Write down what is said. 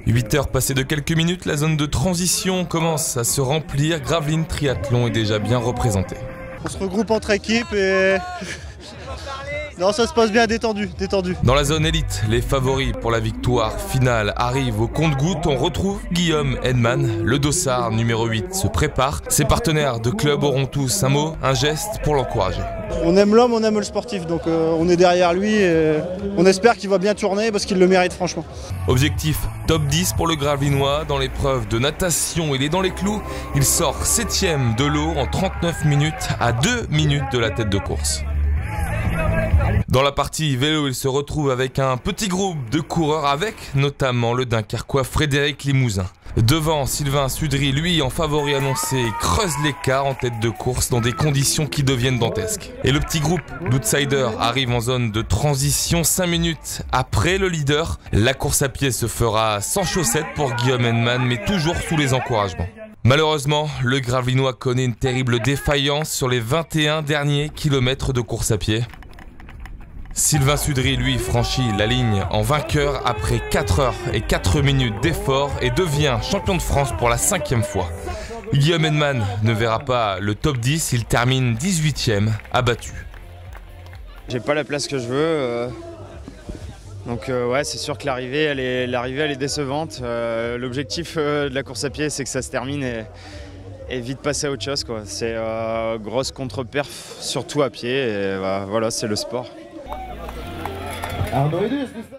8 heures passées de quelques minutes, la zone de transition commence à se remplir. Gravelines Triathlon est déjà bien représenté. On se regroupe entre équipes et... Non, ça se passe bien, détendu. Dans la zone élite, les favoris pour la victoire finale arrivent au compte-gouttes. On retrouve Guillaume Edman, le dossard numéro 8 se prépare. Ses partenaires de club auront tous un mot, un geste pour l'encourager. On aime l'homme, on aime le sportif, donc on est derrière lui et on espère qu'il va bien tourner parce qu'il le mérite franchement. Objectif top 10 pour le Gravelinois. Dans l'épreuve de natation, il est dans les clous. Il sort 7e de l'eau en 39 minutes à 2 minutes de la tête de course. Dans la partie vélo, il se retrouve avec un petit groupe de coureurs avec notamment le Dunkerquois Frédéric Limousin. Devant, Sylvain Sudry, lui en favori annoncé, creuse l'écart en tête de course dans des conditions qui deviennent dantesques. Et le petit groupe d'outsiders arrive en zone de transition 5 minutes après le leader. La course à pied se fera sans chaussettes pour Guillaume Edman, mais toujours sous les encouragements. Malheureusement, le Gravelinois connaît une terrible défaillance sur les 21 derniers kilomètres de course à pied. Sylvain Sudry, lui, franchit la ligne en vainqueur après 4 heures et 4 minutes d'effort et devient champion de France pour la 5e fois. Guillaume Edman ne verra pas le top 10, il termine 18e, abattu. J'ai pas la place que je veux, donc ouais, c'est sûr que l'arrivée elle est décevante. L'objectif de la course à pied, c'est que ça se termine et vite passer à autre chose, quoi. C'est grosse contre-perf, surtout à pied, et voilà, c'est le sport.